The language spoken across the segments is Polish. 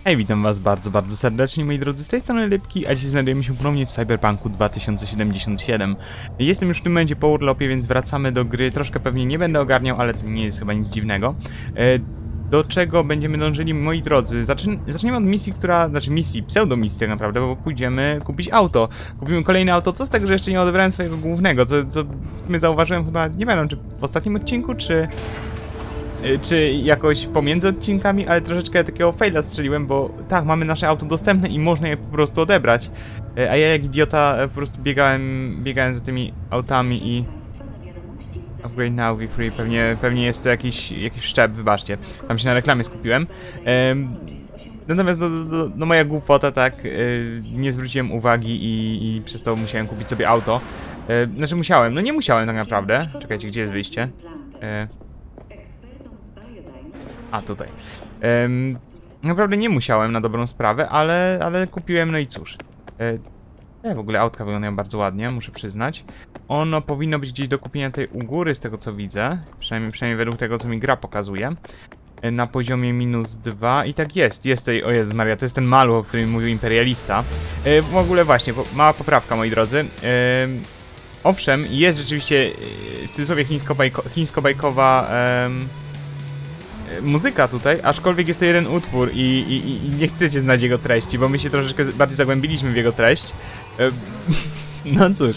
Hej, witam was bardzo serdecznie, moi drodzy, z tej strony Lipki, a dzisiaj znajdujemy się ponownie w Cyberpunku 2077. Jestem już w tym momencie po urlopie, więc wracamy do gry. Troszkę pewnie nie będę ogarniał, ale to nie jest chyba nic dziwnego. Do czego będziemy dążyli, moi drodzy? Zaczniemy od misji, misji, pseudomisji tak naprawdę, bo pójdziemy kupić auto. Kupimy kolejne auto, co z tego, że jeszcze nie odebrałem swojego głównego, co my zauważyłem chyba, nie wiem, czy w ostatnim odcinku, czy jakoś pomiędzy odcinkami, ale troszeczkę takiego faila strzeliłem, bo tak, mamy nasze auto dostępne i można je po prostu odebrać. A ja jak idiota po prostu biegałem za tymi autami i... Upgrade now, be free, pewnie jest to jakiś wszczep, wybaczcie. Tam się na reklamie skupiłem. Natomiast no moja głupota, tak, nie zwróciłem uwagi i przez to musiałem kupić sobie auto. Znaczy musiałem, no nie musiałem tak naprawdę. Czekajcie, gdzie jest wyjście? A, tutaj. Naprawdę nie musiałem na dobrą sprawę, ale kupiłem, no i cóż. W ogóle autka wyglądają bardzo ładnie, muszę przyznać. Ono powinno być gdzieś do kupienia tej u góry, z tego co widzę. Przynajmniej według tego, co mi gra pokazuje. Na poziomie -2 i tak jest. Jest tutaj, o Jezus Maria, to jest ten maluch, o którym mówił imperialista. W ogóle właśnie, mała poprawka, moi drodzy. Owszem, jest rzeczywiście w cudzysłowie chińsko-bajkowa muzyka tutaj, aczkolwiek jest to jeden utwór i nie chcecie znać jego treści, bo my się troszeczkę bardziej zagłębiliśmy w jego treść. No cóż,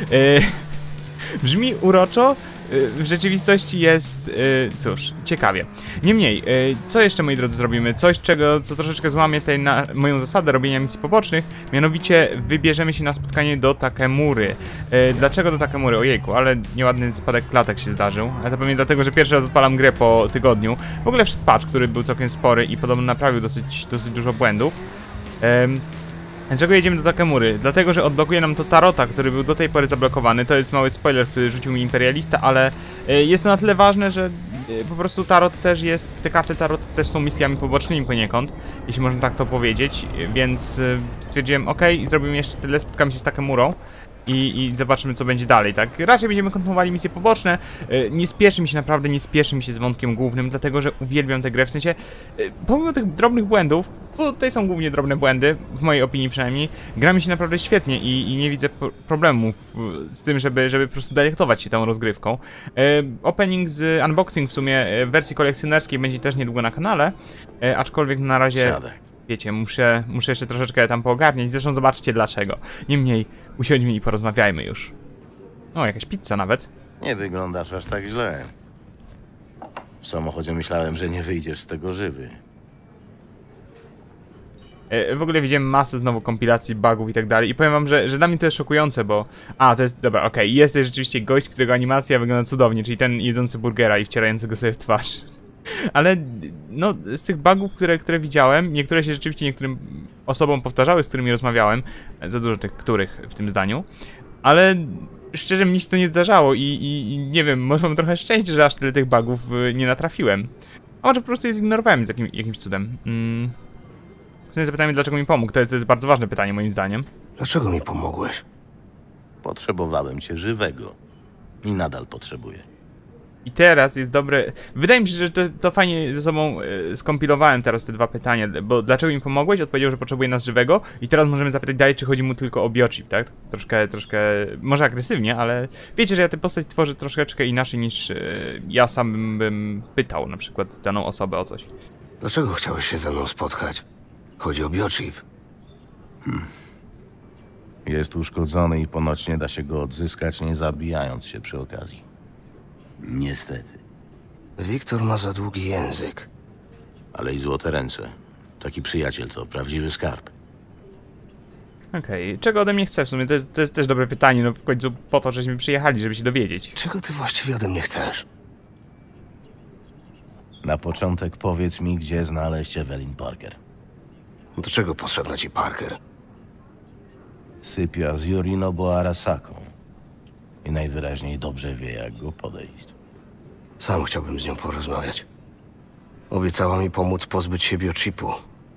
brzmi uroczo, w rzeczywistości jest, cóż, ciekawie. Niemniej, co jeszcze, moi drodzy, zrobimy? Coś, co troszeczkę złamie moją zasadę robienia misji pobocznych, mianowicie wybierzemy się na spotkanie do Takemury. Dlaczego do Takemury? Ojejku, ale nieładny spadek klatek się zdarzył. A to pewnie dlatego, że pierwszy raz odpalam grę po tygodniu. W ogóle wszedł patch, który był całkiem spory i podobno naprawił dosyć dużo błędów. Dlaczego jedziemy do Takemury? Dlatego, że odblokuje nam to Tarota, który był do tej pory zablokowany. To jest mały spoiler, który rzucił mi imperialista, ale jest to na tyle ważne, że po prostu Tarot też jest, te karty Tarot też są misjami pobocznymi poniekąd, jeśli można tak to powiedzieć, więc stwierdziłem, ok, zrobimy jeszcze tyle, spotkamy się z Takemurą. I zobaczymy, co będzie dalej, tak? Raczej będziemy kontynuowali misje poboczne. Nie spieszy mi się, naprawdę nie spieszy mi się z wątkiem głównym, dlatego że uwielbiam tę grę, w sensie pomimo tych drobnych błędów, bo tutaj są głównie drobne błędy, w mojej opinii przynajmniej, gra mi się naprawdę świetnie i nie widzę problemów z tym, żeby po prostu delektować się tą rozgrywką. Opening z unboxing w sumie w wersji kolekcjonerskiej będzie też niedługo na kanale, aczkolwiek na razie... Wiecie, muszę jeszcze troszeczkę tam poogarniać, zresztą zobaczcie dlaczego. Niemniej, usiądźmy i porozmawiajmy już. O, jakaś pizza nawet. Nie wyglądasz aż tak źle. W samochodzie myślałem, że nie wyjdziesz z tego żywy. W ogóle widziałem masę znowu kompilacji bugów i tak dalej i powiem wam, że dla mnie to jest szokujące, bo... A, to jest... Dobra, okej, jest tutaj rzeczywiście gość, którego animacja wygląda cudownie, czyli ten jedzący burgera i wcierający go sobie w twarz. Ale no, z tych bugów, które widziałem, niektóre się rzeczywiście niektórym osobom powtarzały, z którymi rozmawiałem, za dużo tych których w tym zdaniu, ale szczerze mi się to nie zdarzało i nie wiem, może mam trochę szczęście, że aż tyle tych bugów nie natrafiłem. A może po prostu je zignorowałem z jakimś cudem. Zapytajmy, dlaczego mi pomógł, to jest bardzo ważne pytanie moim zdaniem. Dlaczego mi pomogłeś? Potrzebowałem cię żywego. I nadal potrzebuję. I teraz jest dobre... Wydaje mi się, że to fajnie ze sobą skompilowałem teraz te dwa pytania, bo dlaczego mi pomogłeś? Odpowiedział, że potrzebuje nas żywego i teraz możemy zapytać dalej, czy chodzi mu tylko o biochip, tak? Troszkę, może agresywnie, ale wiecie, że ja tę postać tworzę troszeczkę inaczej niż ja sam bym pytał na przykład daną osobę o coś. Dlaczego chciałeś się ze mną spotkać? Chodzi o biochip. Jest uszkodzony i ponoć nie da się go odzyskać, nie zabijając się przy okazji. Niestety. Wiktor ma za długi język. Ale i złote ręce. Taki przyjaciel to prawdziwy skarb. Okej, czego ode mnie chcesz? W sumie to jest też dobre pytanie, no w końcu po to, żeśmy przyjechali, żeby się dowiedzieć. Czego ty właściwie ode mnie chcesz? Na początek powiedz mi, gdzie znaleźć Evelyn Parker. Do czego potrzebna ci Parker? Sypia z Yorinobu Arasaką. I najwyraźniej dobrze wie, jak go podejść. Sam chciałbym z nią porozmawiać. Obiecała mi pomóc pozbyć się biochipu.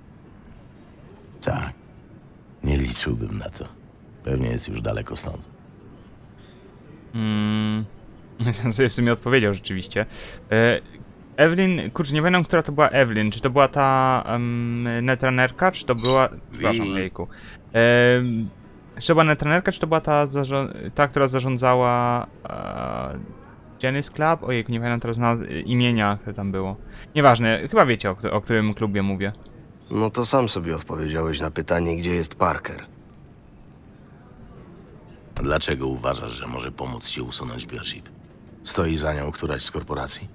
Tak. Nie liczyłbym na to. Pewnie jest już daleko stąd. Sobie w sumie odpowiedział rzeczywiście. Evelyn, kurczę, nie pamiętam, która to była Evelyn. Czy to była ta netrunnerka, czy to była... Przepraszam, jejku. Czy to była netrunnerka, czy to była ta, która zarządzała Janice Club? Ojejku, nie pamiętam teraz imienia, które tam było. Nieważne, chyba wiecie, o którym klubie mówię. No to sam sobie odpowiedziałeś na pytanie, gdzie jest Parker. Dlaczego uważasz, że może pomóc ci usunąć biochip? Stoi za nią któraś z korporacji?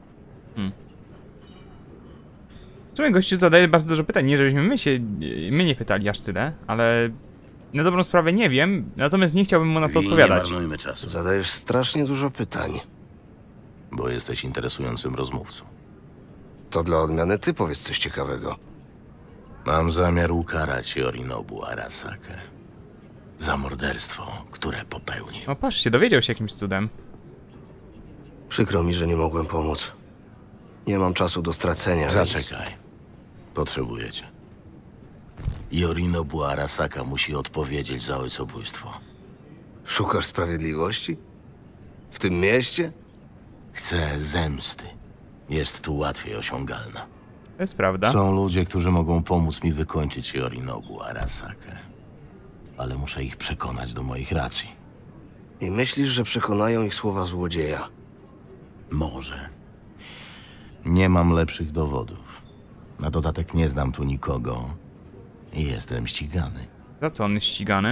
W sumie gościu zadaje bardzo dużo pytań, nie żebyśmy my nie pytali aż tyle, ale na dobrą sprawę nie wiem, natomiast nie chciałbym mu na to I nie odpowiadać. marnujmy czasu, Zadajesz strasznie dużo pytań. bo jesteś interesującym rozmówcą. To dla odmiany ty powiedz coś ciekawego. Mam zamiar ukarać Yorinobu Arasakę za morderstwo, które popełnił. No patrzcie, dowiedział się jakimś cudem. Przykro mi, że nie mogłem pomóc. Nie mam czasu do stracenia. Więc... Zaczekaj. Potrzebujecie. Yorinobu Arasaka musi odpowiedzieć za ojcobójstwo. Szukasz sprawiedliwości? W tym mieście? Chcę zemsty. Jest tu łatwiej osiągalna. To jest prawda. Są ludzie, którzy mogą pomóc mi wykończyć Yorinobu Arasakę. Ale muszę ich przekonać do moich racji. I myślisz, że przekonają ich słowa złodzieja? Może. Nie mam lepszych dowodów. Na dodatek nie znam tu nikogo i jestem ścigany. Za co on jest ścigany?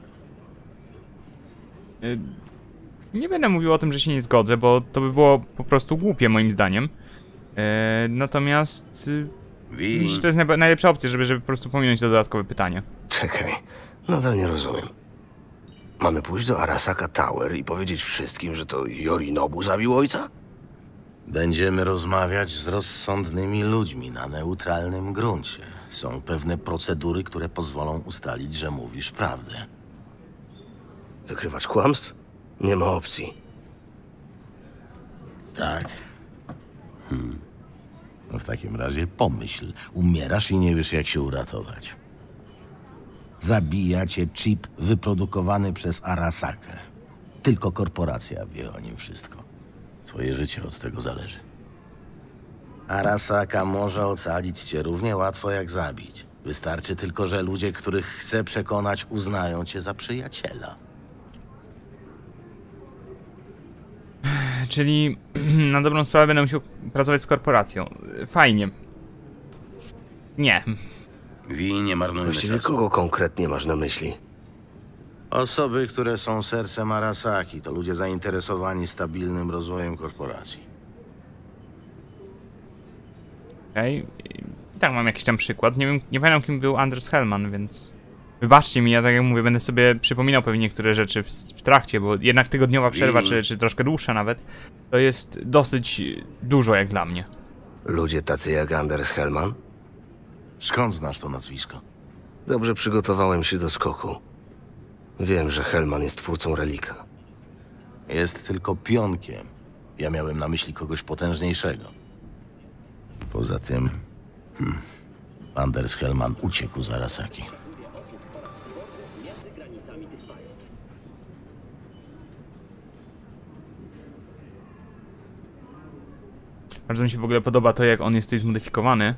Nie będę mówił o tym, że się nie zgodzę, bo to by było po prostu głupie moim zdaniem. Natomiast... myślę, że to jest najlepsza opcja, żeby po prostu pominąć to dodatkowe pytanie. Czekaj, nadal nie rozumiem. Mamy pójść do Arasaka Tower i powiedzieć wszystkim, że to Yorinobu zabił ojca? Będziemy rozmawiać z rozsądnymi ludźmi na neutralnym gruncie. Są pewne procedury, które pozwolą ustalić, że mówisz prawdę. Wykrywać kłamstw? Nie ma opcji. Tak? No w takim razie pomyśl. Umierasz i nie wiesz, jak się uratować. Zabija cię chip wyprodukowany przez Arasakę. Tylko korporacja wie o nim wszystko. Twoje życie od tego zależy. Arasaka może ocalić cię równie łatwo jak zabić. Wystarczy tylko, że ludzie, których chce przekonać, uznają cię za przyjaciela. Czyli na dobrą sprawę będę musiał pracować z korporacją. Fajnie. Nie. Nie marnujmy Właściwie czasu. kogo konkretnie masz na myśli? Osoby, które są sercem Arasaki, to ludzie zainteresowani stabilnym rozwojem korporacji. Okej. I tak mam jakiś tam przykład. Nie wiem, nie pamiętam kim był Anders Hellman, więc... Wybaczcie mi, ja tak jak mówię, będę sobie przypominał pewnie niektóre rzeczy w trakcie, bo jednak tygodniowa przerwa, czy troszkę dłuższa nawet, to jest dosyć dużo jak dla mnie. Ludzie tacy jak Anders Hellman? Skąd znasz to nazwisko? Dobrze przygotowałem się do skoku. Wiem, że Hellman jest twórcą relika. Jest tylko pionkiem. Ja miałem na myśli kogoś potężniejszego. Poza tym... Anders Hellman uciekł z Arasaki. Bardzo mi się w ogóle podoba to, jak on jest tutaj zmodyfikowany.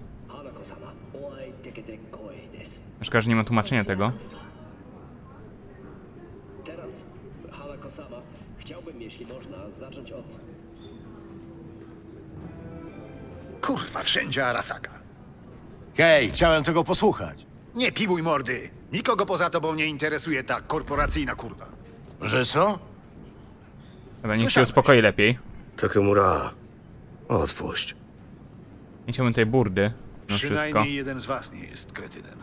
Szkoda, że nie ma tłumaczenia tego. Teraz, Hanako-sama, chciałbym, jeśli można, zacząć od... Kurwa, wszędzie Arasaka. Hej, chciałem tego posłuchać. Nie piwuj mordy. Nikogo poza tobą nie interesuje ta korporacyjna kurwa. Że co? Dobra, niech się Słyszałeś. uspokoi lepiej. Takemura, odpuść. Nie chciałbym tej burdy. No wszystko. Przynajmniej jeden z was nie jest kretynem.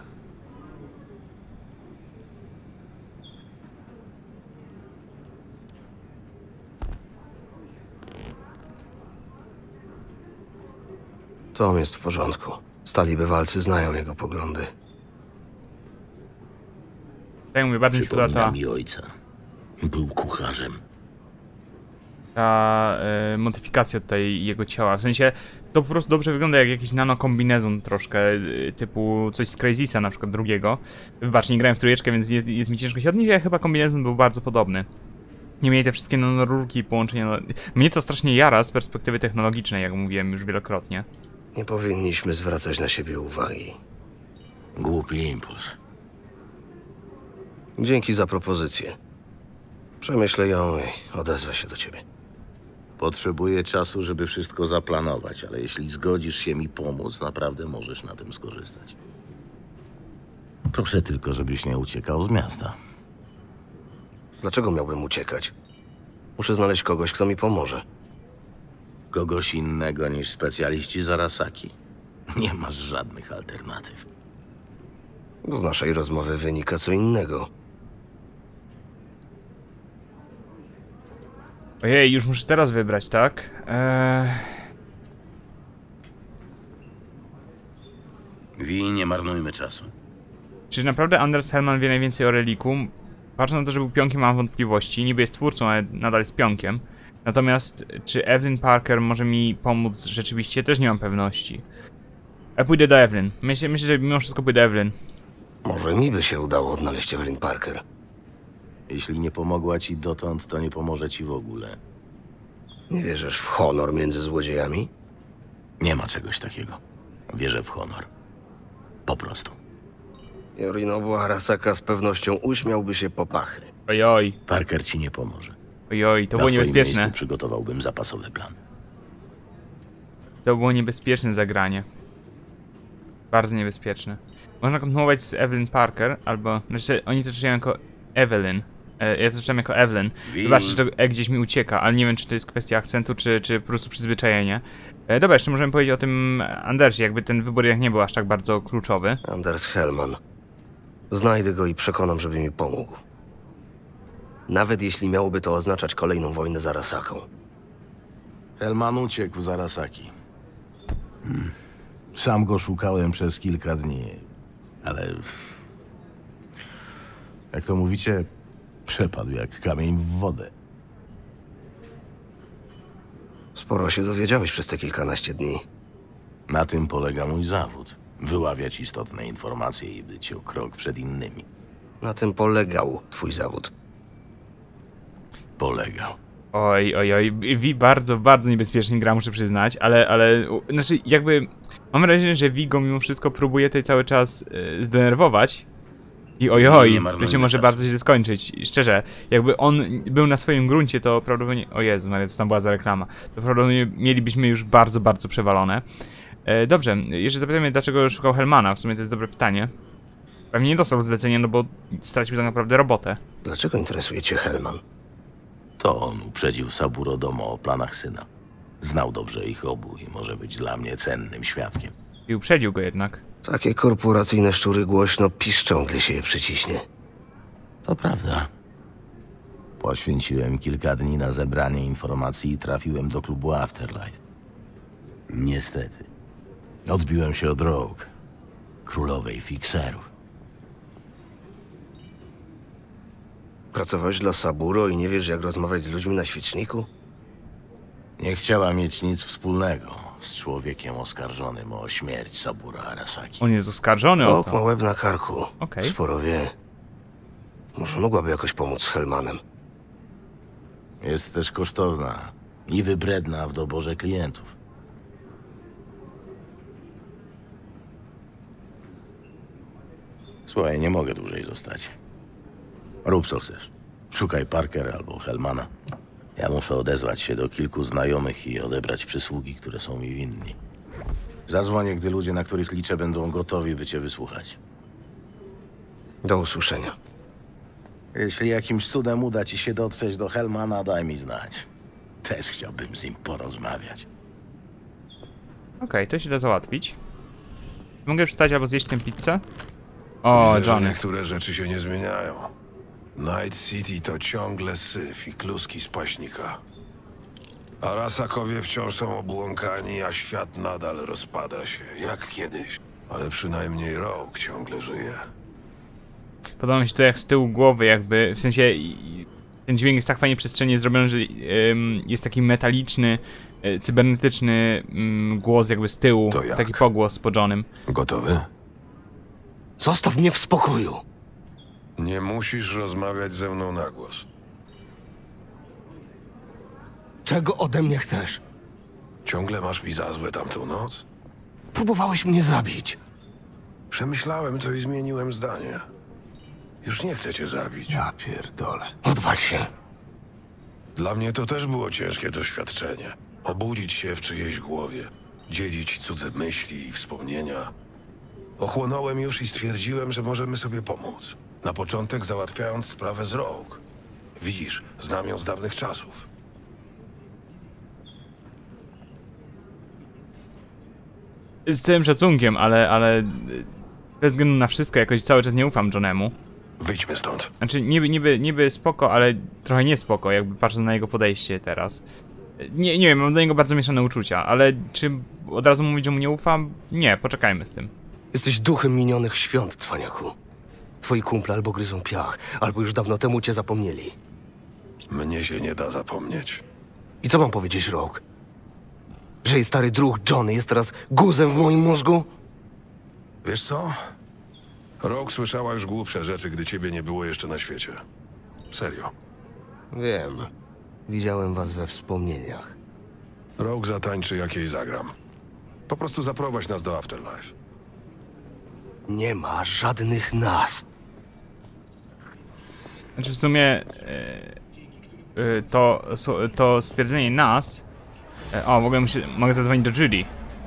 Tom jest w porządku. Stali bywalcy znają jego poglądy. Tak jak mówię, bardzo mi się podoba Przypomina ta... mi ojca. Był kucharzem. ta modyfikacja tutaj jego ciała. W sensie to po prostu dobrze wygląda jak jakiś nanokombinezon troszkę, typu coś z Crazisa na przykład drugiego. Wybacz, nie grałem w trójeczkę, więc jest mi ciężko się odnieść, ale chyba kombinezon był bardzo podobny. Niemniej te wszystkie nanorurki i połączenia... Mnie to strasznie jara z perspektywy technologicznej, jak mówiłem już wielokrotnie. Nie powinniśmy zwracać na siebie uwagi. Głupi impuls. Dzięki za propozycję. Przemyślę ją i odezwę się do ciebie. Potrzebuję czasu, żeby wszystko zaplanować, ale jeśli zgodzisz się mi pomóc, naprawdę możesz na tym skorzystać. Proszę tylko, żebyś nie uciekał z miasta. Dlaczego miałbym uciekać? Muszę znaleźć kogoś, kto mi pomoże. Kogoś innego niż specjaliści z Arasaki. Nie masz żadnych alternatyw. Z naszej rozmowy wynika co innego. Ojej, już muszę teraz wybrać, tak? Wi, nie marnujmy czasu. Czy naprawdę Anders Hellman wie najwięcej o reliku? Patrząc na to, że był pionkiem, mam wątpliwości. Niby jest twórcą, ale nadal jest pionkiem. Natomiast, czy Evelyn Parker może mi pomóc rzeczywiście? Też nie mam pewności. Ja pójdę do Evelyn. Myślę, że mimo wszystko pójdę do Evelyn. Może mi by się udało odnaleźć Evelyn Parker. Jeśli nie pomogła ci dotąd, to nie pomoże ci w ogóle. Nie wierzysz w honor między złodziejami? Nie ma czegoś takiego. Wierzę w honor. Po prostu. Yorinobu Arasaka z pewnością uśmiałby się po pachy. Ojoj, Parker ci nie pomoże. ojoj, to Na było twoim niebezpieczne. miejscu przygotowałbym zapasowy plan. To było niebezpieczne zagranie. Bardzo niebezpieczne. Można kontynuować z Evelyn Parker, albo... Znaczy, oni to czytają jako Evelyn. Ja to czytam jako Evelyn. Wybaczcie, że to gdzieś mi ucieka, ale nie wiem, czy to jest kwestia akcentu, czy po prostu przyzwyczajenie. Dobra, jeszcze możemy powiedzieć o tym Andersie, jakby ten wybór jak nie był aż tak bardzo kluczowy. Anders Hellman. Znajdę go i przekonam, żeby mi pomógł. Nawet jeśli miałoby to oznaczać kolejną wojnę z Arasaką. Hellman uciekł z Arasaki. Sam go szukałem przez kilka dni, ale... Jak to mówicie, przepadł jak kamień w wodę. Sporo się dowiedziałeś przez te kilkanaście dni. Na tym polega mój zawód. Wyławiać istotne informacje i być o krok przed innymi. Na tym polegał twój zawód. Polegał. Oj, oj, oj, Vi bardzo, bardzo niebezpiecznie gra, muszę przyznać, ale znaczy jakby mam wrażenie, że Vi go mimo wszystko próbuje tutaj cały czas zdenerwować i ojoj, to się może bardzo źle skończyć, szczerze, jakby on był na swoim gruncie, to prawdopodobnie, o Jezu, Maria, co tam była za reklama, to prawdopodobnie mielibyśmy już bardzo, bardzo przewalone. Dobrze, jeszcze zapytajmy, dlaczego szukał Hellmana, w sumie to jest dobre pytanie. Pewnie nie dostał zlecenia, no bo stracił tak naprawdę robotę. Dlaczego interesuje cię Hellman? To on uprzedził Saburo Domo o planach syna. Znał dobrze ich obu i może być dla mnie cennym świadkiem. I uprzedził go jednak. Takie korporacyjne szczury głośno piszczą, gdy się je przyciśnie. To prawda. Poświęciłem kilka dni na zebranie informacji i trafiłem do klubu Afterlife. Niestety. Odbiłem się od Rogue, królowej fikserów. Pracowałeś dla Saburo i nie wiesz, jak rozmawiać z ludźmi na świeczniku? Nie chciała mieć nic wspólnego z człowiekiem oskarżonym o śmierć Saburo Arasaki. On jest oskarżony o Bok ma to. łeb na karku. Okej. Sporo wie. Może mogłaby jakoś pomóc z Hellmanem. Jest też kosztowna i wybredna w doborze klientów. Słuchaj, nie mogę dłużej zostać. Rób co chcesz. Szukaj Parker albo Hellmana. Ja muszę odezwać się do kilku znajomych i odebrać przysługi, które są mi winni. Zadzwonię, gdy ludzie, na których liczę, będą gotowi, by cię wysłuchać. Do usłyszenia. Jeśli jakimś cudem uda ci się dotrzeć do Hellmana, daj mi znać. Też chciałbym z nim porozmawiać. Okej, to się da załatwić. Mogę wstać albo zjeść tę pizzę? O, Widzę, że Johnny. niektóre rzeczy się nie zmieniają. Night City to ciągle syf i kluski z paśnika. Arasakowie wciąż są obłąkani, a świat nadal rozpada się, jak kiedyś. Ale przynajmniej Rogue ciągle żyje. Podoba mi się to jak z tyłu głowy jakby, w sensie ten dźwięk jest tak fajnie przestrzennie zrobiony, że jest taki metaliczny, cybernetyczny głos jakby z tyłu, To jak? taki pogłos po Johnym. Gotowy? Zostaw mnie w spokoju! Nie musisz rozmawiać ze mną na głos. Czego ode mnie chcesz? Ciągle masz mi za złe tamtą noc? Próbowałeś mnie zabić. Przemyślałem to i zmieniłem zdanie. Już nie chcę cię zabić. Ja pierdolę. Odwal się. Dla mnie to też było ciężkie doświadczenie. Obudzić się w czyjejś głowie, dzielić cudze myśli i wspomnienia. Ochłonąłem już i stwierdziłem, że możemy sobie pomóc. Na początek załatwiając sprawę z Rogue. Widzisz, znam ją z dawnych czasów. Z całym szacunkiem, ale bez względu na wszystko jakoś cały czas nie ufam Johnemu. Wyjdźmy stąd. Znaczy niby spoko, ale trochę nie spoko, jakby patrząc na jego podejście teraz. Nie wiem, mam do niego bardzo mieszane uczucia, ale czy od razu mówić, że mu nie ufam? Nie, poczekajmy z tym. Jesteś duchem minionych świąt, cwaniaku. Twoi kumple albo gryzą piach, albo już dawno temu cię zapomnieli. Mnie się nie da zapomnieć. I co mam powiedzieć, Rogue? Że jej stary druh Johnny jest teraz guzem w moim mózgu? Wiesz co? Rogue słyszała już głupsze rzeczy, gdy ciebie nie było jeszcze na świecie. Serio. Wiem. Widziałem was we wspomnieniach. Rogue zatańczy, jak jej zagram. Po prostu zaprowadź nas do Afterlife. Nie ma żadnych nas. Znaczy w sumie to stwierdzenie nas... O, w ogóle mogę zadzwonić do Judy.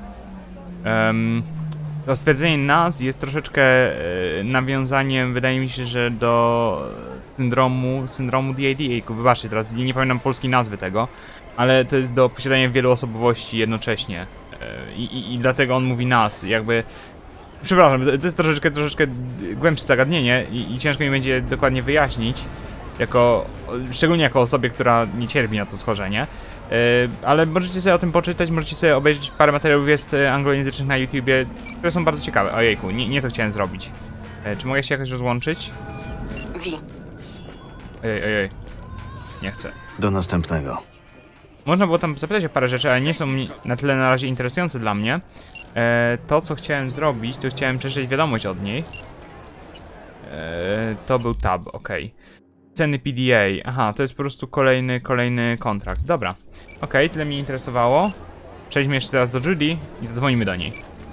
To stwierdzenie nas jest troszeczkę nawiązaniem, wydaje mi się, że do syndromu DID. Wybaczcie, teraz nie pamiętam polskiej nazwy tego, ale to jest do posiadania wielu osobowości jednocześnie. I dlatego on mówi nas, jakby... Przepraszam, to jest troszeczkę głębsze zagadnienie i ciężko mi będzie dokładnie wyjaśnić, szczególnie jako osobie, która nie cierpi na to schorzenie. Ale możecie sobie o tym poczytać, możecie sobie obejrzeć parę materiałów jest anglojęzycznych na YouTubie, które są bardzo ciekawe. Ojejku, nie to chciałem zrobić. Czy mogę się jakoś rozłączyć? Wi. Ojej. Nie chcę. Do następnego. Można było tam zapytać o parę rzeczy, ale nie są na tyle na razie interesujące dla mnie. To, co chciałem zrobić, to chciałem przeczytać wiadomość od niej. To był tab, ok. Ceny PDA. Aha, to jest po prostu kolejny kontrakt. Dobra. Ok, tyle mnie interesowało. Przejdźmy jeszcze teraz do Judy i zadzwonimy do niej.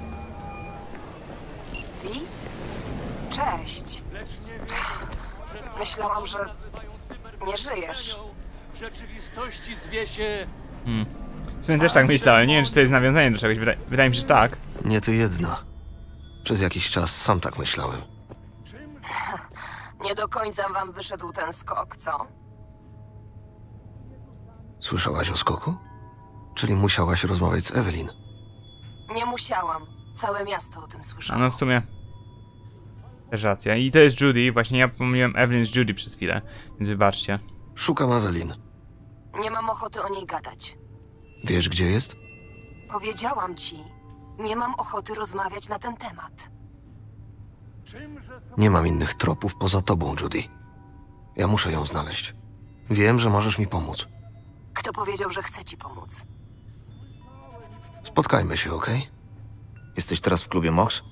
Wi? Cześć. Myślałam, że nie żyjesz. W rzeczywistości zwie się... W sumie też tak myślałem. Nie wiem, czy to jest nawiązanie do czegoś. Wydaje mi się, że tak. Nie ty jedna. Przez jakiś czas sam tak myślałem. Nie do końca wam wyszedł ten skok, co? Słyszałaś o skoku? Czyli musiałaś rozmawiać z Evelyn. Nie musiałam. Całe miasto o tym A słyszało. no w sumie... Też racja. I to jest Judy. Właśnie ja pomyliłem Evelyn z Judy przez chwilę. Więc wybaczcie. Szukam Evelyn. Nie mam ochoty o niej gadać. Wiesz, gdzie jest? Powiedziałam ci, nie mam ochoty rozmawiać na ten temat. Nie mam innych tropów poza tobą, Judy. Ja muszę ją znaleźć. Wiem, że możesz mi pomóc. Kto powiedział, że chce ci pomóc? Spotkajmy się, okej? Jesteś teraz w klubie Mox?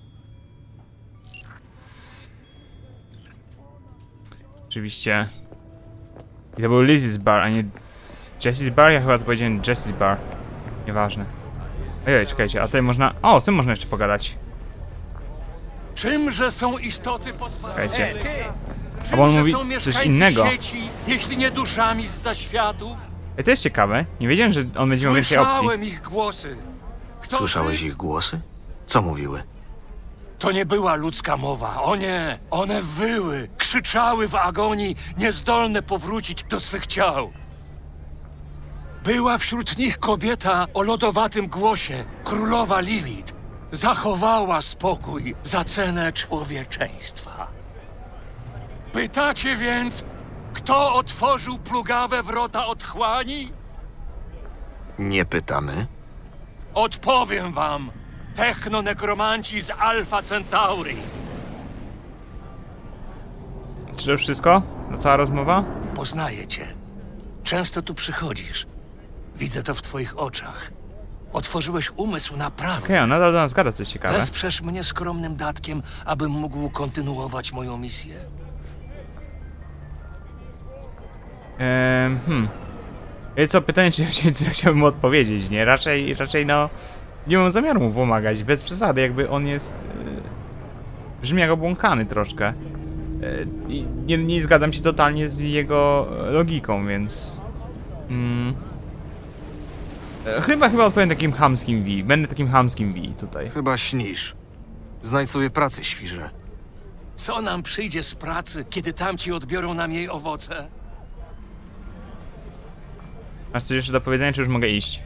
Oczywiście. I to był Lizzie's Bar, a nie Jessie's Bar? Ja chyba to powiedziałem Jessie's Bar. Nieważne. Ojej, czekajcie, a tutaj można... O, z tym można jeszcze pogadać. Czymże są istoty pozbawione? Czekajcie. Czymże A bo on mówi są coś mieszkańcy innego. sieci, jeśli nie duszami z zaświatów? Ej, to jest ciekawe. Nie wiedziałem, że on będzie miał więcej opcji. Słyszałem ich głosy. Kto Słyszałeś ty? ich głosy? Co mówiły? To nie była ludzka mowa. O nie! One wyły, krzyczały w agonii, niezdolne powrócić do swych ciał. Była wśród nich kobieta o lodowatym głosie, królowa Lilith. Zachowała spokój za cenę człowieczeństwa. Pytacie więc, kto otworzył plugawe wrota otchłani? Nie pytamy. Odpowiem wam, technonekromanci z Alpha Centauri. Czy to wszystko? No cała rozmowa? Poznaję cię. Często tu przychodzisz. Widzę to w twoich oczach. Otworzyłeś umysł naprawdę. Okej, on nadal do nas gada coś ciekawe. Wesprzesz mnie skromnym datkiem, abym mógł kontynuować moją misję. Co, pytanie, czy ja chciałbym mu odpowiedzieć, nie? Raczej no... Nie mam zamiaru mu pomagać, bez przesady, jakby on jest... brzmi jak obłąkany troszkę. I nie zgadzam się totalnie z jego logiką, więc... Chyba odpowiem takim chamskim V. Będę takim chamskim V tutaj. Chyba śnisz. Znajdź sobie pracę, świrze. Co nam przyjdzie z pracy, kiedy tamci odbiorą nam jej owoce? Masz coś jeszcze do powiedzenia, czy już mogę iść?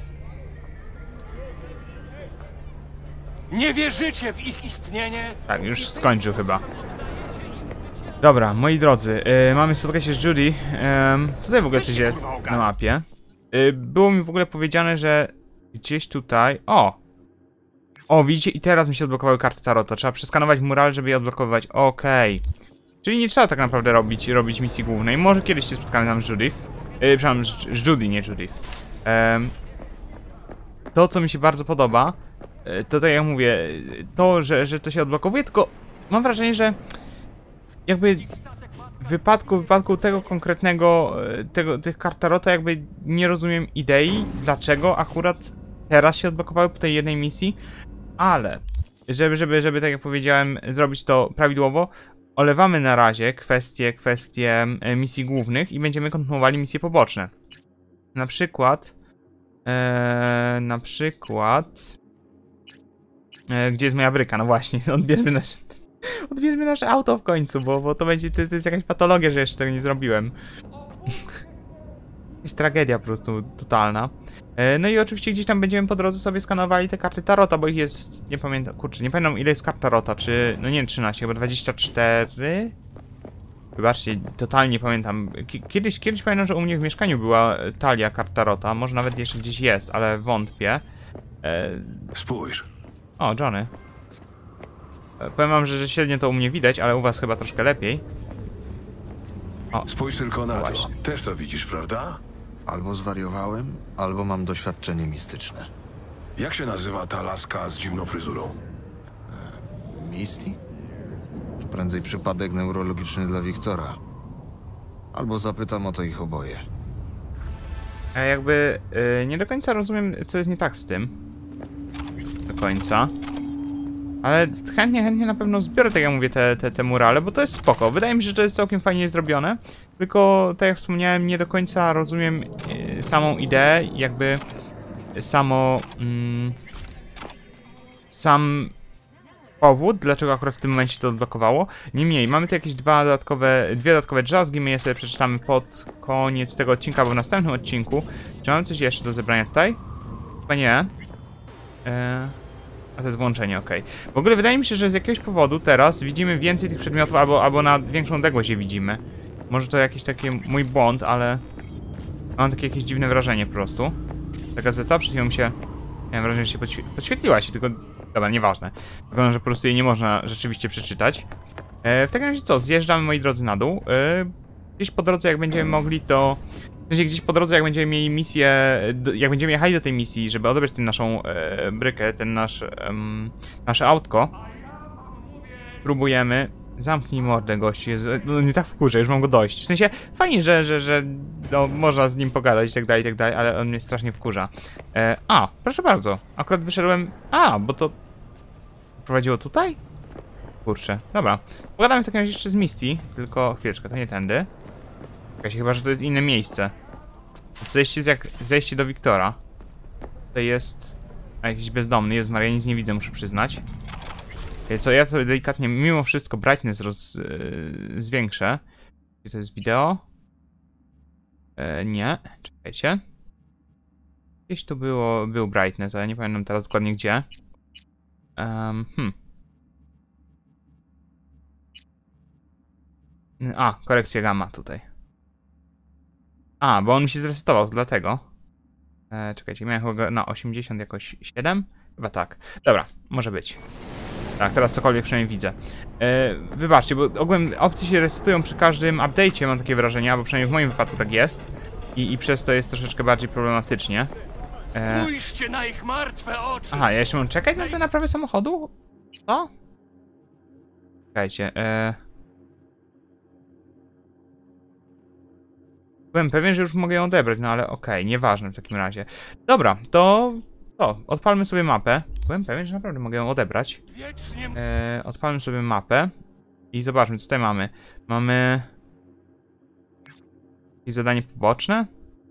Nie wierzycie w ich istnienie? Tak, już skończył chyba. Dobra, moi drodzy, mamy spotkać się z Judy. Tutaj w ogóle coś jest na mapie. Było mi w ogóle powiedziane, że gdzieś tutaj... O, widzicie? I teraz mi się odblokowały karty Tarota. Trzeba przeskanować mural, żeby je odblokowywać. Okej. Czyli nie trzeba tak naprawdę robić misji głównej. Może kiedyś się spotkamy tam z Judy. Przepraszam, z Judy, nie Judy. To, co mi się bardzo podoba, to tak jak mówię, to, że to się odblokowuje, tylko mam wrażenie, że jakby w wypadku tego konkretnego, tych kart Tarota jakby nie rozumiem idei, dlaczego akurat teraz się odblokowały po tej jednej misji, ale żeby tak jak powiedziałem, zrobić to prawidłowo, olewamy na razie kwestie misji głównych i będziemy kontynuowali misje poboczne. Na przykład... gdzie jest moja bryka? No właśnie, odbierzmy nasze auto w końcu, bo to będzie, to jest jakaś patologia, że jeszcze tego nie zrobiłem. Jest tragedia po prostu totalna. No i oczywiście gdzieś tam będziemy po drodze sobie skanowali te karty Tarota, bo ich jest, nie pamiętam, kurczę, nie pamiętam ile jest kart Tarota, czy, no nie wiem, 13, chyba 24? Wybaczcie, totalnie nie pamiętam. Kiedyś pamiętam, że u mnie w mieszkaniu była talia kart Tarota, może nawet jeszcze gdzieś jest, ale wątpię. Spójrz. O, Johnny. Powiem wam, że średnio to u mnie widać, ale u was chyba troszkę lepiej. O, Spójrz tylko na to. właśnie. Też to widzisz, prawda? Albo zwariowałem, albo mam doświadczenie mistyczne. Jak się nazywa ta laska z dziwną fryzurą? Misty? To prędzej przypadek neurologiczny dla Wiktora. Albo zapytam o to ich oboje. A jakby nie do końca rozumiem, co jest nie tak z tym. Do końca. Ale chętnie na pewno zbiorę, tak jak mówię, te murale, bo to jest spoko. Wydaje mi się, że to jest całkiem fajnie zrobione. Tylko, tak jak wspomniałem, nie do końca rozumiem samą ideę, jakby sam powód, dlaczego akurat w tym momencie to odblokowało. Niemniej, mamy tu jakieś dwie dodatkowe drzazgi, my je sobie przeczytamy pod koniec tego odcinka, bo w następnym odcinku. Czy mamy coś jeszcze do zebrania tutaj? Chyba nie. A to jest włączenie, ok. W ogóle wydaje mi się, że z jakiegoś powodu teraz widzimy więcej tych przedmiotów, albo na większą odległość je widzimy. Może to jakiś taki mój błąd, ale mam takie jakieś dziwne wrażenie po prostu. Ta gazeta przed chwilą się... Miałem wrażenie, że się podświetliła się, tylko... Dobra, nieważne. Wygląda, że po prostu jej nie można rzeczywiście przeczytać. W takim razie co? Zjeżdżamy, moi drodzy, na dół. Gdzieś po drodze, jak będziemy mogli, to... Gdzieś po drodze, jak będziemy mieli misję, jak będziemy jechali do tej misji, żeby odebrać tę naszą brykę, nasze autko, próbujemy. Zamknij mordę, gościu, no nie tak wkurza, już mam go dość. W sensie, fajnie, że no, można z nim pogadać i tak dalej, ale on mnie strasznie wkurza. Proszę bardzo, akurat wyszedłem... bo to... prowadziło tutaj? Kurczę, dobra. Pogadamy w takim razie jeszcze z Misty, tylko chwileczkę, to nie tędy. Chyba, że to jest inne miejsce. Zejście jest jak zejście do Wiktora. Tutaj jest... jakiś bezdomny, jest Maria, nic nie widzę, muszę przyznać. Co, ja sobie delikatnie, mimo wszystko, brightness zwiększę. Gdzie to jest wideo? Nie, czekajcie. Gdzieś tu był brightness, ale nie pamiętam teraz dokładnie gdzie. Korekcja gamma tutaj. Bo on mi się zresetował, to dlatego. Czekajcie, miałem chyba go na 80 jakoś 7? Chyba tak. Dobra, może być. Tak, teraz cokolwiek przynajmniej widzę. Wybaczcie, bo ogółem opcje się resetują przy każdym update'cie, mam takie wrażenie, albo przynajmniej w moim wypadku tak jest. I przez to jest troszeczkę bardziej problematycznie. Spójrzcie na ich martwe oczy! Ja jeszcze mam czekać na tę naprawę samochodu? Co? Czekajcie, Byłem pewien, że już mogę ją odebrać, no ale okej, nieważne w takim razie. Dobra, to odpalmy sobie mapę. Byłem pewien, że naprawdę mogę ją odebrać. Odpalmy sobie mapę i zobaczmy, co tutaj mamy. Mamy jakieś zadanie poboczne.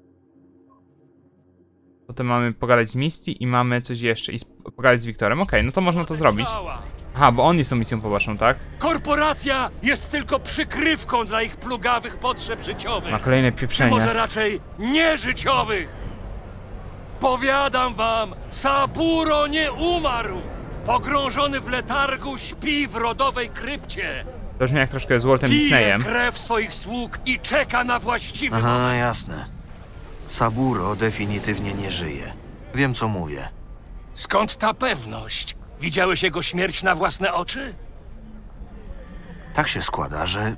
Potem mamy pogadać z Misty i mamy coś jeszcze i pogadać z Wiktorem. Okej, no to można to zrobić. Aha, bo oni są misją poboczną, tak? Korporacja jest tylko przykrywką dla ich plugawych potrzeb życiowych. Ma kolejne Czy pieprzenie. może raczej nieżyciowych? Powiadam wam, Saburo nie umarł! Pogrążony w letargu śpi w rodowej krypcie. To brzmi jak troszkę z Waltem Pije Disneyem. krew swoich sług i czeka na właściwy Aha, jasne. Saburo definitywnie nie żyje. Wiem, co mówię. Skąd ta pewność? Widziałeś jego śmierć na własne oczy? Tak się składa, że...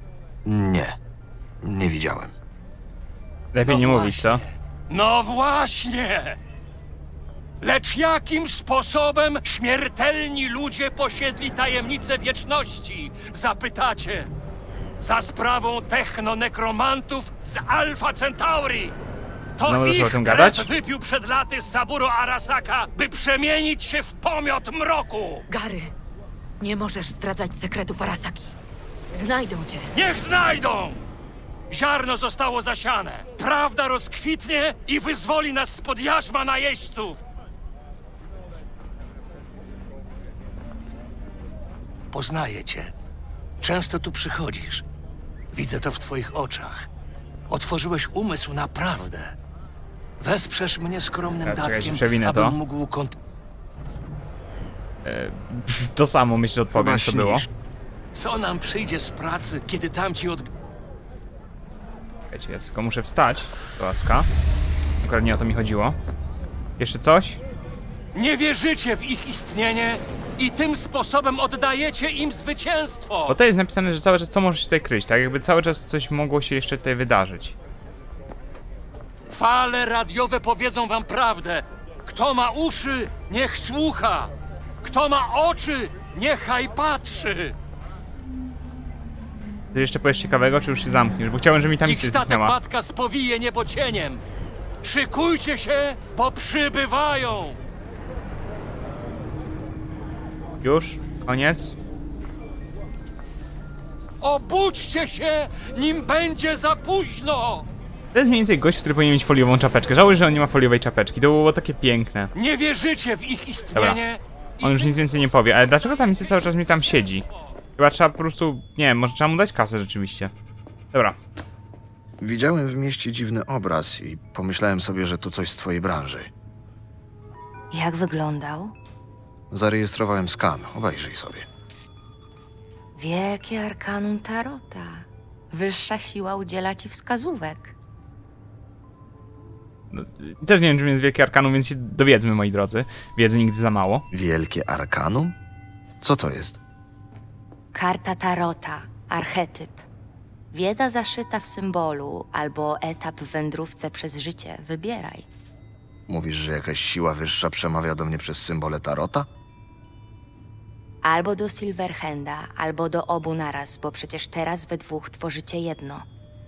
Nie widziałem. Lepiej No nie mówić, co? No właśnie! Lecz jakim sposobem śmiertelni ludzie posiedli tajemnicę wieczności? Zapytacie. Za sprawą technonekromantów z Alpha Centauri. To No, możesz ich o tym gadać? krew wypił przed laty Saburo Arasaka, by przemienić się w pomiot mroku. Gary, nie możesz zdradzać sekretów Arasaki. Znajdą cię. Niech znajdą! Ziarno zostało zasiane. Prawda rozkwitnie i wyzwoli nas spod jarzma najeźdźców. Poznaję cię. Często tu przychodzisz. Widzę to w twoich oczach. Otworzyłeś umysł naprawdę. Wesprzesz mnie skromnym Czekaj, datkiem, przewinę to. abym mógł To samo myślę odpowiem, co było. Co nam przyjdzie z pracy, kiedy tamci Czekajcie, ja tylko muszę wstać. Łaska. Akurat nie o to mi chodziło. Jeszcze coś? Nie wierzycie w ich istnienie i tym sposobem oddajecie im zwycięstwo. Bo to jest napisane, że cały czas co może się tutaj kryć, tak? Jakby cały czas coś mogło się jeszcze tutaj wydarzyć. Fale radiowe powiedzą wam prawdę. Kto ma uszy, niech słucha. Kto ma oczy, niechaj patrzy. Ty jeszcze powiesz ciekawego, czy już się zamkniesz? Bo chciałem, żeby mi ta Ich misja statek zniknęła. matka spowije niebo cieniem. Szykujcie się, bo przybywają. Już? Koniec? Obudźcie się, nim będzie za późno. To jest mniej więcej gość, który powinien mieć foliową czapeczkę. Żałuję, że on nie ma foliowej czapeczki. To było takie piękne. Nie wierzycie w ich istnienie. On już nic więcej nie powie. Ale dlaczego ta misja cały czas mi tam siedzi? Chyba trzeba po prostu... Nie wiem, może trzeba mu dać kasę rzeczywiście. Dobra. Widziałem w mieście dziwny obraz i pomyślałem sobie, że to coś z twojej branży. Jak wyglądał? Zarejestrowałem skan. Obejrzyj sobie. Wielkie arkanum Tarota. Wyższa siła udziela ci wskazówek. No, też nie wiem, czym jest Wielkie Arkanum, więc się dowiedzmy, moi drodzy. Wiedzy nigdy za mało. Wielkie arkanum? Co to jest? Karta Tarota. Archetyp. Wiedza zaszyta w symbolu albo etap w wędrówce przez życie. Wybieraj. Mówisz, że jakaś siła wyższa przemawia do mnie przez symbole tarota? Albo do Silverhanda, albo do obu naraz, bo przecież teraz we dwóch tworzycie jedno.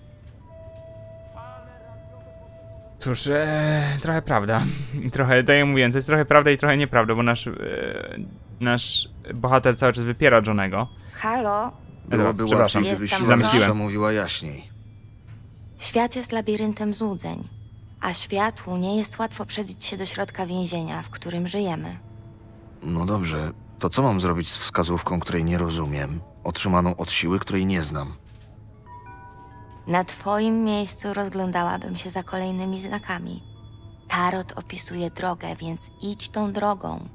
Cóż, trochę prawda. I trochę, tak jak mówiłem, to jest trochę prawda i trochę nieprawda, bo nasz bohater cały czas wypiera Johnego. Halo? Byłoby przepraszam, łatwiej, gdybyś Jest się tam zamyśliłem. mówiła jaśniej. Świat jest labiryntem złudzeń, a światłu nie jest łatwo przebić się do środka więzienia, w którym żyjemy. No dobrze, to co mam zrobić z wskazówką, której nie rozumiem, otrzymaną od siły, której nie znam? Na twoim miejscu rozglądałabym się za kolejnymi znakami. Tarot opisuje drogę, więc idź tą drogą.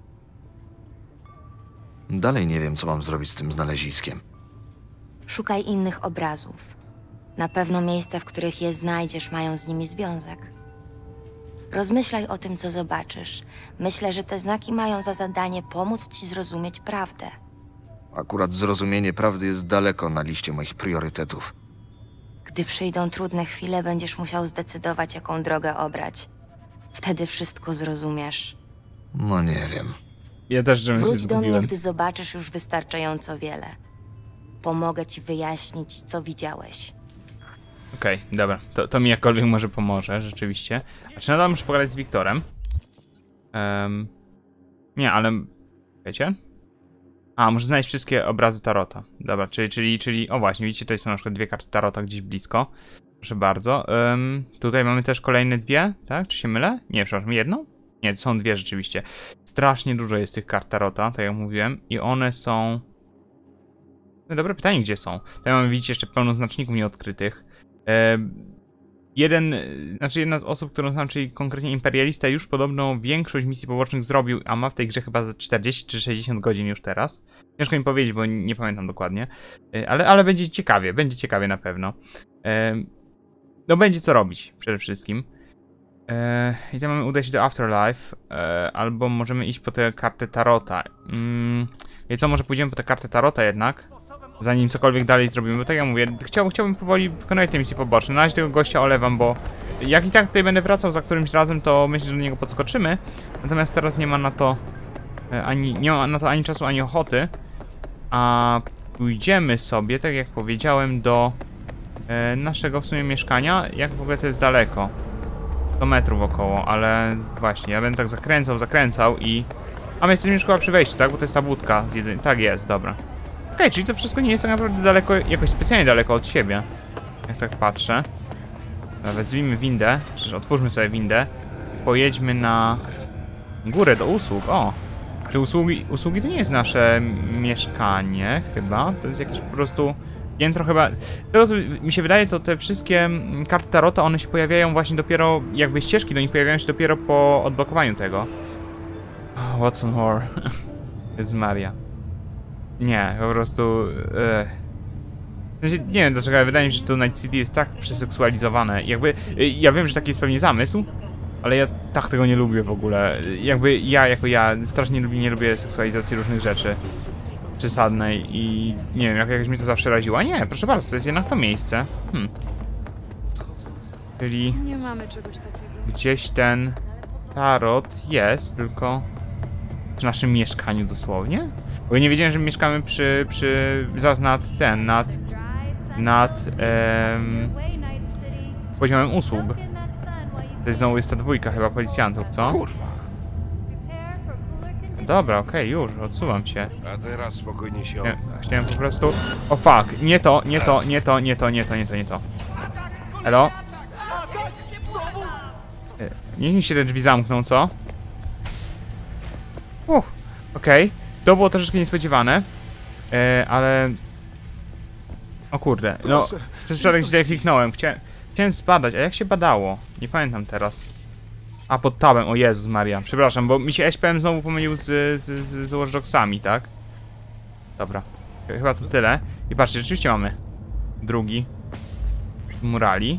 Dalej nie wiem, co mam zrobić z tym znaleziskiem. Szukaj innych obrazów. Na pewno miejsca, w których je znajdziesz, mają z nimi związek. Rozmyślaj o tym, co zobaczysz. Myślę, że te znaki mają za zadanie pomóc ci zrozumieć prawdę. Akurat zrozumienie prawdy jest daleko na liście moich priorytetów. Gdy przyjdą trudne chwile, będziesz musiał zdecydować, jaką drogę obrać. Wtedy wszystko zrozumiesz. No nie wiem. Ja też, żebym się Wróć do mnie, zgubiłem. gdy zobaczysz już wystarczająco wiele. Pomogę ci wyjaśnić, co widziałeś. Okej, dobra. To mi jakkolwiek może pomoże, rzeczywiście. A czy nadal muszę pogadać z Wiktorem? Nie, ale... Wiecie? A, muszę znaleźć wszystkie obrazy tarota. Dobra, czyli... O właśnie, widzicie, tutaj są na przykład 2 karty tarota gdzieś blisko. Proszę bardzo. Tutaj mamy też kolejne 2, tak? Czy się mylę? Nie, przepraszam, jedną? Nie, to są 2 rzeczywiście. Strasznie dużo jest tych kart tarota, tak jak mówiłem. I one są... No, dobre pytanie, gdzie są. Tutaj mamy, widzicie, jeszcze pełno znaczników nieodkrytych. Jedna z osób, którą znam, czyli konkretnie Imperialista, już podobno większość misji pobocznych zrobił, a ma w tej grze chyba za 40 czy 60 godzin już teraz. Ciężko mi powiedzieć, bo nie pamiętam dokładnie. Ale będzie ciekawie na pewno. No będzie co robić, przede wszystkim. I tam mamy udać się do Afterlife, albo możemy iść po tę kartę tarota. I co, może pójdziemy po tę kartę tarota jednak, zanim cokolwiek dalej zrobimy, bo tak jak mówię, chciałbym powoli wykonywać te misje poboczne. Na razie tego gościa olewam, bo jak i tak tutaj będę wracał za którymś razem, to myślę, że do niego podskoczymy. Natomiast teraz nie ma na to ani czasu, ani ochoty. A pójdziemy sobie, tak jak powiedziałem, do naszego w sumie mieszkania. Jak w ogóle to jest daleko? 100 metrów około, ale właśnie, ja będę tak zakręcał i... A my jesteśmy już chyba przy wejściu, tak? Bo to jest ta budka z jedzeniem. Tak jest, dobra. Okej, czyli to wszystko nie jest tak naprawdę daleko, jakoś specjalnie daleko od siebie. Jak tak patrzę. Dobra, wezwijmy windę, czy otwórzmy sobie windę. Pojedźmy na górę do usług. O! Czy usługi to nie jest nasze mieszkanie chyba? To jest jakieś po prostu piętro chyba. Teraz mi się wydaje, to te wszystkie karty tarota, one się pojawiają właśnie dopiero, jakby ścieżki do nich pojawiają się dopiero po odblokowaniu tego. Oh, Watson Moore. Jest Maria. Nie, po prostu... W sensie, nie wiem dlaczego, ale wydaje mi się, że to Night City jest tak przeseksualizowane. Jakby, ja wiem, że taki jest pewnie zamysł, ale ja tak tego nie lubię w ogóle. Jakby ja strasznie nie lubię seksualizacji różnych rzeczy przesadnej i nie wiem, jakoś mnie to zawsze raziło. A nie, proszę bardzo, to jest jednak to miejsce. Czyli nie mamy czegoś takiego. Gdzieś ten tarot jest, tylko w naszym mieszkaniu dosłownie? Bo ja nie wiedziałem, że mieszkamy zaraz nad poziomem usług. To jest znowu ta 2 chyba policjantów, co? Kurwa. Dobra, okej, już, odsuwam się. A teraz spokojnie się oddaj. Chciałem po prostu... O fuck, nie to. Elo? Niech mi się te drzwi zamkną, co? Okej. To było troszeczkę niespodziewane. Ale... O kurde, no... Przez przypadek źle kliknąłem. Chciałem zbadać, a jak się badało? Nie pamiętam teraz. A, pod tabem, o Jezus Maria. Przepraszam, bo mi się SPM znowu pomylił z Watch Dogsami, tak? Dobra. Chyba to tyle. I patrzcie, rzeczywiście mamy drugi murali.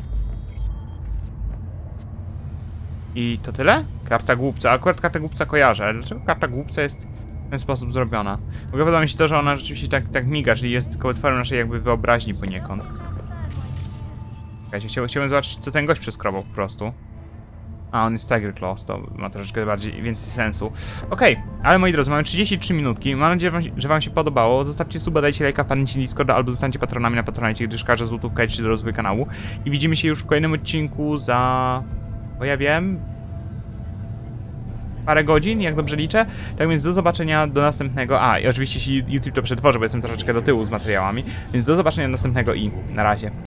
I to tyle? Karta głupca. Akurat kartę głupca kojarzę, ale dlaczego karta głupca jest w ten sposób zrobiona? W ogóle podoba mi się to, że ona rzeczywiście tak miga, czyli jest kołotworem naszej jakby wyobraźni poniekąd. Czekajcie, chciałbym zobaczyć, co ten gość przeskrobał po prostu. A, on jest Tiger Claws, to ma troszeczkę więcej sensu. Okej, ale moi drodzy, mamy 33 minutki. Mam nadzieję, że wam się podobało. Zostawcie suba, dajcie lajka, wpadnijcie Discorda, albo zostańcie patronami na Patronite, gdyż każda złotówka idzie do rozwoju kanału. I widzimy się już w kolejnym odcinku za... Bo ja wiem... parę godzin, jak dobrze liczę. Tak więc do zobaczenia, do następnego. A, i oczywiście YouTube to przetworzy, bo jestem troszeczkę do tyłu z materiałami. Więc do zobaczenia do następnego i na razie.